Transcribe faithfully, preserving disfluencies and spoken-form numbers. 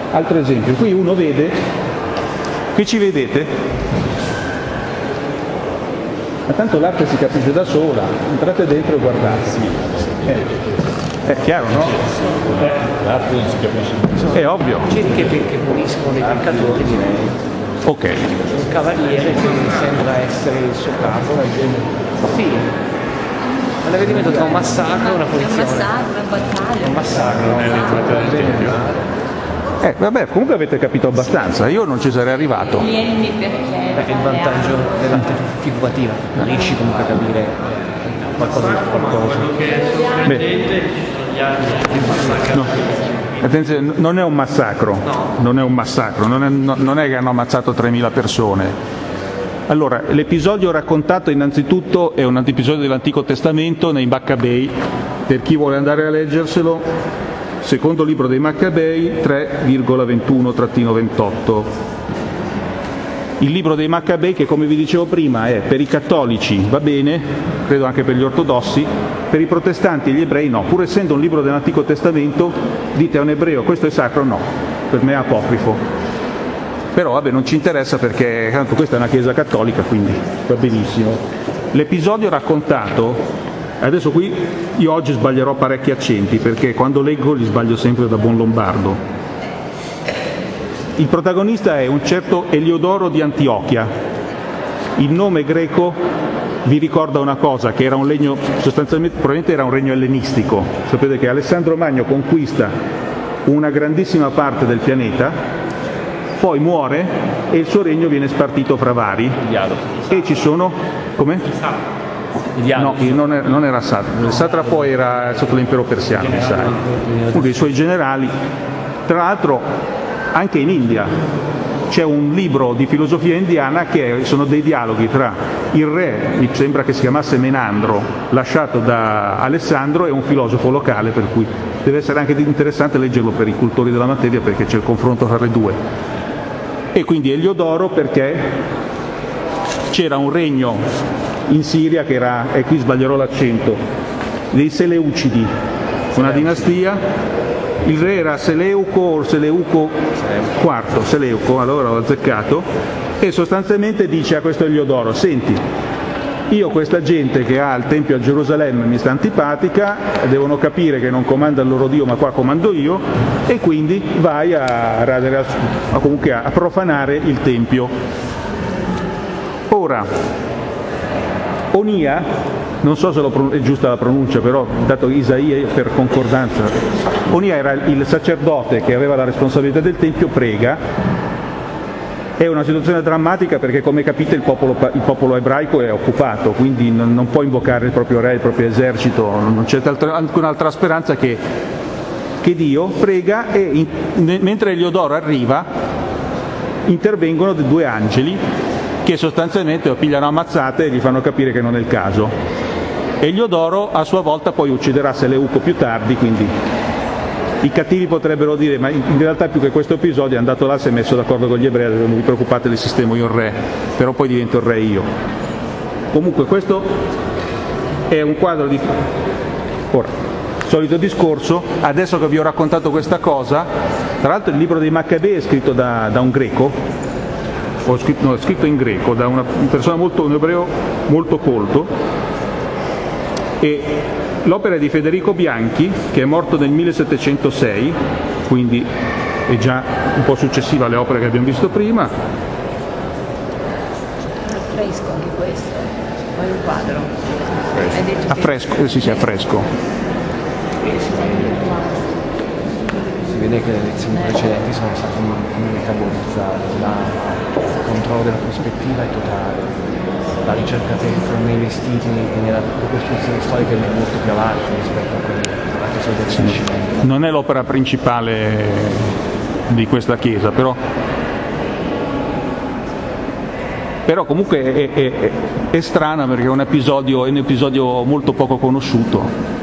Altro esempio, qui uno vede, qui ci vedete? Ma tanto l'arte si capisce da sola, entrate dentro e guardate. Eh, è chiaro, no? Eh, l'arte non si capisce. È ovvio. Cerche perché puniscono i peccatori, direi. Ok. Un cavaliere che sembra essere il suo capo. Sì. Un avvenimento tra un massacro e una punizione. Un massacro, una battaglia. Un massacro. Non è l'entrata del tempio. Eh, vabbè, comunque avete capito abbastanza, io non ci sarei arrivato. Vieni perché... Perché il vantaggio dell'arte figurativa, riesci comunque a capire qualcosa di qualcosa. Beh, no. Attenzione, non è un massacro, non è un massacro, non è, no, non è che hanno ammazzato tremila persone. Allora, l'episodio raccontato innanzitutto è un episodio dell'Antico Testamento nei Maccabei, per chi vuole andare a leggerselo, secondo libro dei Maccabei tre virgola ventuno ventotto. Il libro dei Maccabei, che come vi dicevo prima è per i cattolici va bene, credo anche per gli ortodossi, per i protestanti e gli ebrei no, pur essendo un libro dell'Antico Testamento, dite a un ebreo questo è sacro? No, per me è apocrifo. Però vabbè, non ci interessa perché tanto questa è una chiesa cattolica, quindi va benissimo. L'episodio raccontato, adesso qui io oggi sbaglierò parecchi accenti perché quando leggo li sbaglio sempre da buon lombardo. Il protagonista è un certo Eliodoro di Antiochia. Il nome greco vi ricorda una cosa, che era un regno, sostanzialmente probabilmente era un regno ellenistico. Sapete che Alessandro Magno conquista una grandissima parte del pianeta, poi muore e il suo regno viene spartito fra vari. E ci sono... come? No, non era, non era satrapo, il satrapo era sotto l'impero persiano, mi sa. Comunque i suoi generali, tra l'altro anche in India c'è un libro di filosofia indiana che sono dei dialoghi tra il re, mi sembra che si chiamasse Menandro, lasciato da Alessandro, e un filosofo locale, per cui deve essere anche interessante leggerlo per i cultori della materia perché c'è il confronto tra le due. E quindi Eliodoro perché c'era un regno in Siria che era, e qui sbaglierò l'accento, dei Seleucidi, una dinastia. Il re era Seleuco o Seleuco quarto, Seleuco, allora l'ho azzeccato, e sostanzialmente dice a questo Eliodoro: senti, io questa gente che ha il tempio a Gerusalemme mi sta antipatica, devono capire che non comanda il loro Dio ma qua comando io, e quindi vai a, radere, a, comunque a profanare il tempio. Ora, Onia, non so se è giusta la pronuncia, però dato Isaia per concordanza, Onia era il sacerdote che aveva la responsabilità del tempio, prega. È una situazione drammatica perché, come capite, il popolo, il popolo ebraico è occupato, quindi non, non può invocare il proprio re, il proprio esercito, non c'è alcun'altra speranza che, che Dio. Prega e in, mentre Eliodoro arriva intervengono due angeli che sostanzialmente lo pigliano ammazzate e gli fanno capire che non è il caso. Eliodoro a sua volta poi ucciderà Seleuco più tardi, quindi i cattivi potrebbero dire: ma in realtà più che questo episodio è andato là, si è messo d'accordo con gli ebrei, non vi preoccupate, li sistemo io il re, però poi divento il re io. Comunque questo è un quadro di... Ora, solito discorso, adesso che vi ho raccontato questa cosa, tra l'altro il libro dei Maccabei è scritto da, da un greco, o scritto, no, è scritto in greco da una persona molto, un ebreo molto colto, e l'opera è di Federico Bianchi, che è morto nel millesettecentosei, quindi è già un po' successiva alle opere che abbiamo visto prima. Affresco anche questo, poi un quadro. Hai detto A fresco, eh, sì sì, a fresco. Si vede che le lezioni precedenti sono state metabolizzate, il controllo della prospettiva è totale, la ricercatezza nei vestiti e nella costruzione storica è molto più avanti rispetto a quella del Rinascimento. Non è l'opera principale di questa chiesa, però, però comunque è, è, è, è strana perché è un episodio, è un episodio molto poco conosciuto.